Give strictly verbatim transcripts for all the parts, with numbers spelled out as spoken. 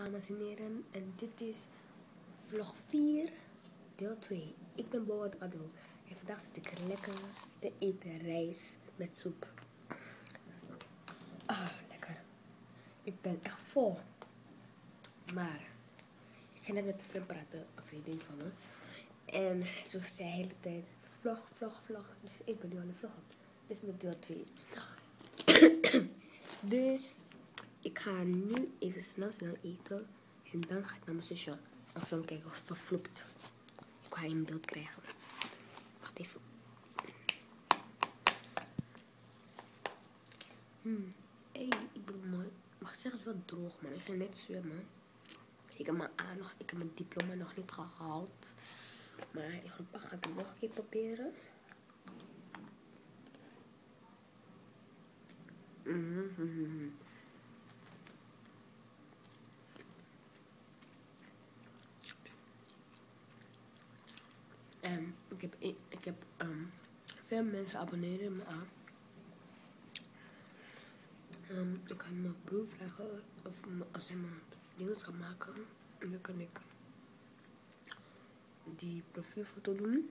dames en heren, en dit is vlog vier, deel twee. Ik ben Boat Adel en vandaag zit ik lekker te eten rijst met soep. Ah, lekker. Ik ben echt vol. Maar ik ga net met de film praten, een vriendin van me. En ze zei de hele tijd vlog, vlog, vlog. Dus ik ben nu aan de vlog op. Dit is mijn deel twee. Dus ik ga nu even snel snel eten. En dan ga ik naar mijn zusje een film kijken of vervloekt. Ik ga een beeld krijgen. Wacht even. Hmm. Hey, ik ben mooi. Mag ik zeggen, het is wel droog, man. Ik ga net zwemmen. Ik heb mijn, A nog, ik heb mijn diploma nog niet gehaald. Maar in groep acht ga ik het nog een keer proberen. Mm-hmm. En ik heb, ik heb um, veel mensen abonneren me aan. Um, ik kan mijn broer vragen of als hij me dingen kan maken. En dan kan ik die profielfoto doen.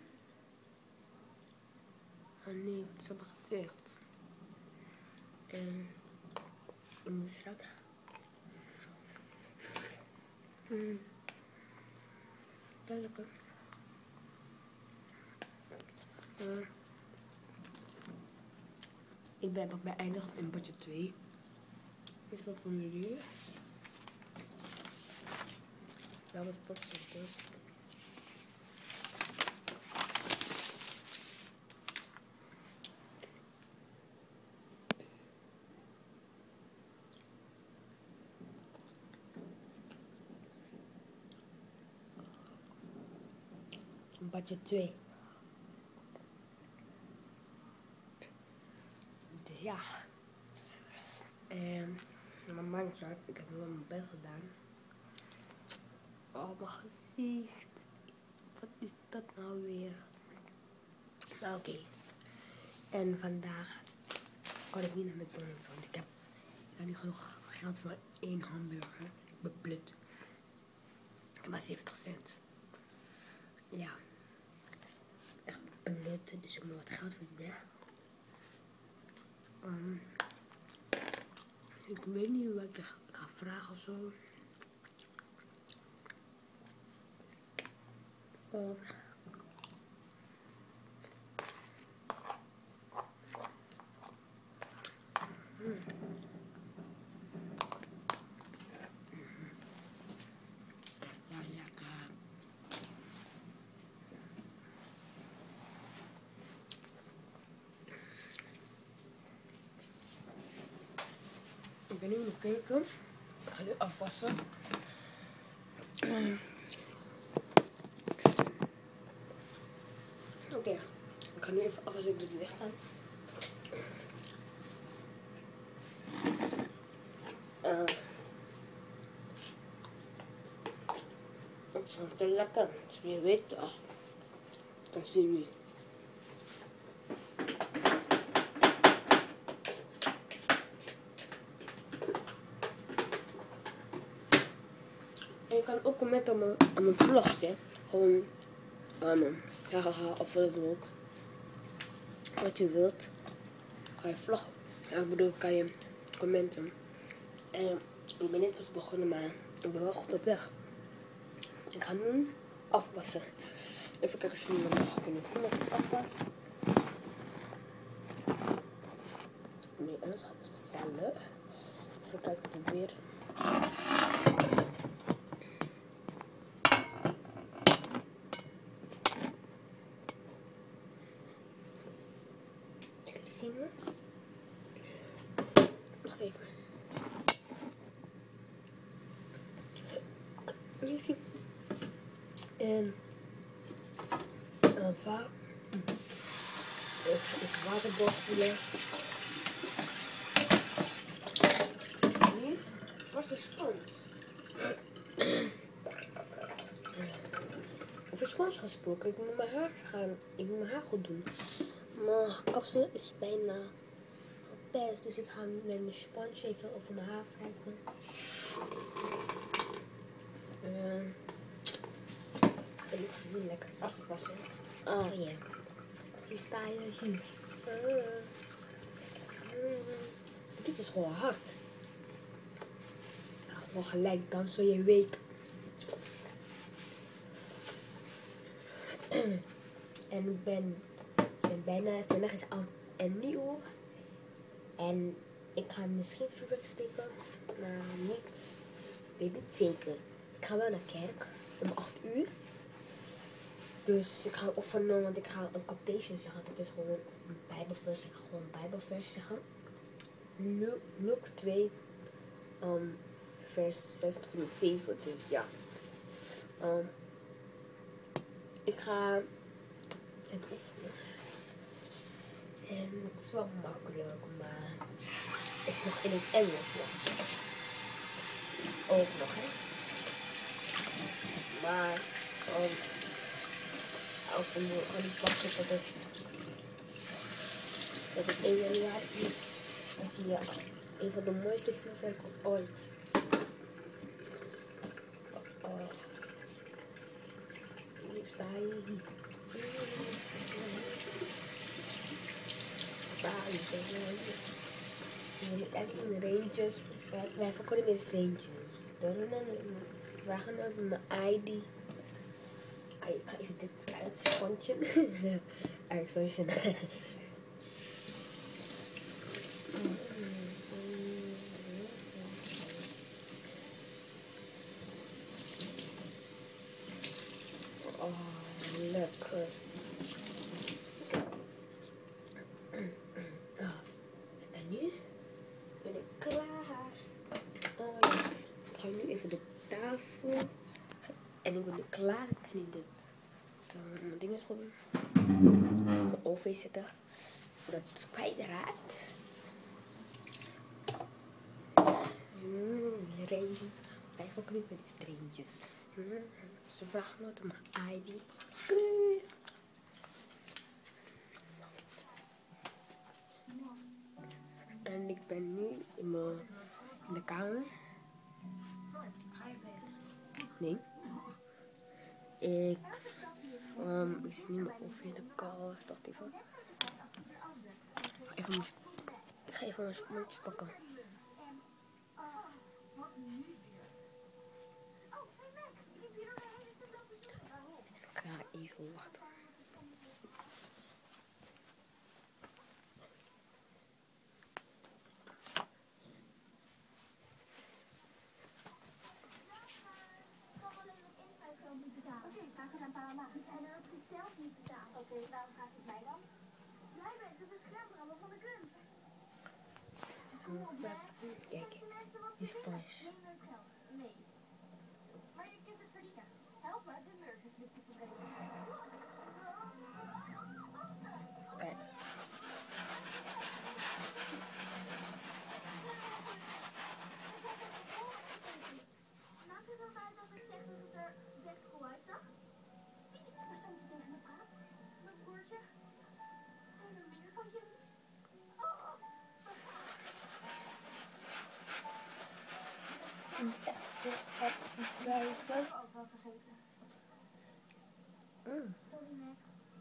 Oh nee, wat is op mijn gezicht? En ik moet straks. Hmm. Dat is lekker. Uh, ik ben ook beëindigd in budget twee. Dit is wat voor jullie. Ja, wat pot zitten. Budget twee. Dus ja. En mijn mindset, ik heb nu wel mijn best gedaan. Oh, mijn gezicht. Wat is dat nou weer? Nou, oké. Okay. En vandaag kan ik niet naar McDonald's, want ik heb, ik heb niet genoeg geld voor één hamburger. Ik ben blut. Ik heb maar zeventig cent. Ja. Echt blut, dus ik moet wat geld verdienen. Um, ik weet niet wat ik ga vragen of zo. Of hmm. Ja, lekker. Ik ben nu in de keuken. Ik ga nu afwassen. Oké, okay. Ik ga nu even afwassen, ik doe het licht aan. Uh, het is gewoon te lekker. Dus je weet toch. Dan zien we. En je kan ook commenten op mijn, op mijn vlogs, hè. Gewoon, um, ja, haha, of wat dan ook. Wat je wilt. Kan je vloggen. Ja, ik bedoel, kan je commenten. En ik ben net pas begonnen, maar ik ben wel goed op weg. Ik ga nu afwassen. Even kijken of jullie me nog kunnen zien als ik afwas. Nee, anders gaat het vallen. Even kijken, probeer. Even zien we. Wacht even. Je ziet. En een va even water doorspoelen. Nu was de spons. Over spons gesproken, ik moet mijn haar gaan. Ik moet mijn haar goed doen. Mijn kapsel is bijna gepest, dus ik ga met mijn spons even over mijn haar wrijven. wassen. Oh ja. Hier sta je, hier. Dit is gewoon hard. Ik ga gewoon gelijk dansen, je weet. En ik ben, ik ben bijna, vandaag is oud en nieuw. En ik ga misschien vuurwerk steken, maar niet, weet niet zeker. Ik ga wel naar kerk om acht uur. Dus ik ga oefenen, want ik ga een quotation zeggen. Dat is gewoon een bijbelvers. Ik ga gewoon een bijbelvers zeggen. Lu- Luke twee, um, vers zes tot en met zeven. Dus ja. Um, ik ga het oefenen. En het is wel makkelijk, maar het is nog in het Engels nog. Ook nog, hè. Maar, um, ook om gewoon niet wachten tot het, dat het één januari is. Dan zie je een van de mooiste vuurwerken ooit. Oh, oh. Hier sta je. Hier. Daar is het. Je moet echt in ranges. Wij verkopen met ranges. We gaan ook met mijn I D. Ik ga even dit uitsponsje. Uitsponsje. Oh, lekker. En nu ben ik klaar. Oh, ik ga nu even de tafel. En ik ben nu klaar. Ik ga nu de, de, mijn dingen schoon mijn oven zetten. Voordat het kwijtraakt. Mm, ranges. Wij fokken niet met die ranges. Mm, ze vragen me om mijn I D. Nee. En ik ben nu in, mijn, in de kamer. Ga je weg? Nee. Ik, um, ik zit nu mijn oven in de kast. Wacht even. even mijn, ik ga even mijn sponsje pakken. Ik ga even wachten. Oké, vraag eens aan pa en ma. En dan als ik het zelf niet betaal. Oké, okay, waarom vraag je het mij dan? Jij bent de beschermer van de kunst. Kom op, hè. Kijk, die spons. Neem het geld. Nee. Maar je kunt het verdienen. Help me de murkenvlieg te verbreken. Kijk. Maakt het ook uit als ik zeg dat het er best cool uitzag? Wie is die persoon die tegen me praat? Mijn broertje? Zijn er meer van jullie? Oh! Ik heb het ook wel vergeten. Mm, Sorry, Mac.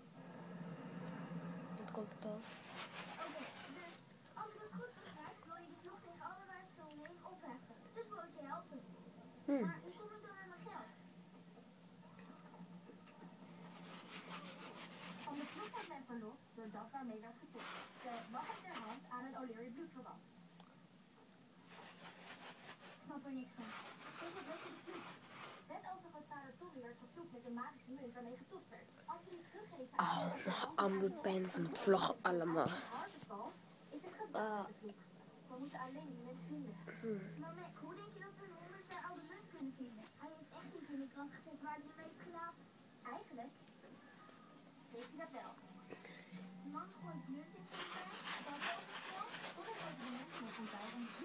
dat komt het al. Oké, dus als ik het goed begrijp, wil je dit nog tegen alle waarschuwingen opheffen. Dus wil ik je helpen. Mm. Maar hoe kom ik dan aan mijn geld? Van de ploeg wordt men verlost door dat waarmee werd getopt. De wacht ter hand aan een O'Leary bloedverwant. Snap er niks van. Zeg wat weet je de ploeg? Net als de grootvader Tommy werd vervloekt met een magische munt waarmee getost werd. Als je die teruggeeft aan Auw, mijn arm doet pijn van het vloggen allemaal. Hartenval, is het gebeurd met de ploeg. We moeten alleen die munt vinden. Hmm. Maar Mac, hoe denk je dat we een honderd jaar oude munt kunnen vinden? Hij heeft echt niet in de krant gezet waar hij hem heeft gelaten. Eigenlijk weet je dat wel. De man gooit munt in het water, dan valt het geld, totdat hij de munt met een touw om